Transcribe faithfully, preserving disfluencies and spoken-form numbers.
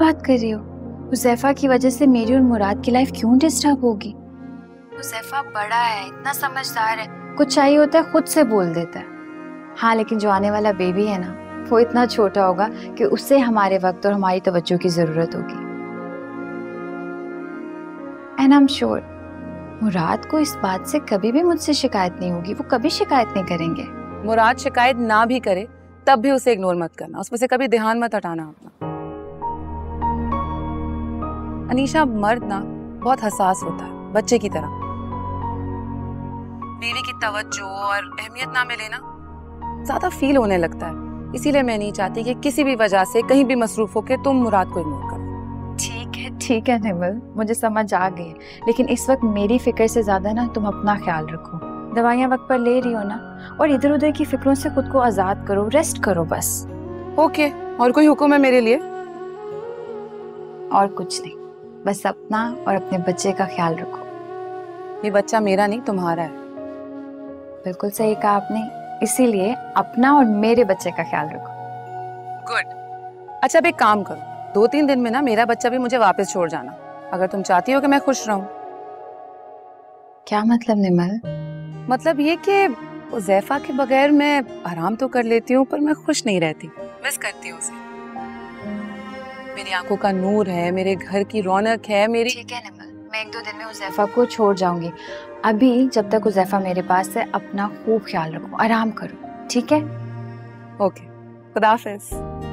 बात कर रही हो? हुज़ैफा की वजह से मेरी और मुराद की लाइफ क्यों डिस्टर्ब होगी? हुज़ैफा बड़ा है, इतना समझदार है, कुछ चाहिए होता है खुद से बोल देता है। हाँ, लेकिन जो आने वाला बेबी है ना, वो इतना छोटा होगा कि उससे हमारे वक्त और हमारी तवज्जो की जरूरत होगी। And I am sure Murad को इस बात से कभी भी मुझसे शिकायत नहीं होगी, वो कभी शिकायत नहीं करेंगे। मुराद शिकायत ना भी करे तब भी उसे इग्नोर मत करना, उसमें से कभी ध्यान मत हटाना अपना। अनीशा, मर्द ना बहुत हसास होता है, बच्चे की तरह। बीवी की तवज्जो और अहमियत ना मिले ना, ज्यादा फील होने लगता है। इसीलिए मैं नहीं चाहती कि किसी भी वजह से कहीं भी मसरूफ होके तुम मुराद को इग्नोर करो। ठीक है ठीक है निमल, मुझे समझ आ गई, लेकिन इस वक्त मेरी फिक्र से ज्यादा ना तुम अपना ख्याल रखो। दवाइयाँ वक्त पर ले रही हो ना, और इधर उधर की फिक्रों से खुद को आजाद करो, रेस्ट करो बस। ओके, और कोई हुक्म है मेरे लिए? और कुछ नहीं, बस अपना और अपने बच्चे का ख्याल रखो। ये बच्चा मेरा नहीं, तुम्हारा है। बिल्कुल सही कहा आपने, इसीलिए अपना और मेरे बच्चे का ख्याल रखो। गुड। अच्छा, अब एक काम करो, दो तीन दिन में ना मेरा बच्चा भी मुझे वापस छोड़ जाना, अगर तुम चाहती हो कि मैं खुश रहूं। क्या मतलब निमल? मतलब ये कि हुज़ैफा के बगैर मैं आराम तो कर लेती हूँ, पर मैं खुश नहीं रहती, मिस करती हूँ उसे। मेरी आंखों का नूर है, मेरे घर की रौनक है मेरी। ठीक है निमल, मैं एक दो दिन में हुज़ैफा को छोड़ जाऊंगी। अभी जब तक हुज़ैफा मेरे पास है, अपना खूब ख्याल रखो, आराम करो, ठीक है? ओके, खुदा हाफिज़।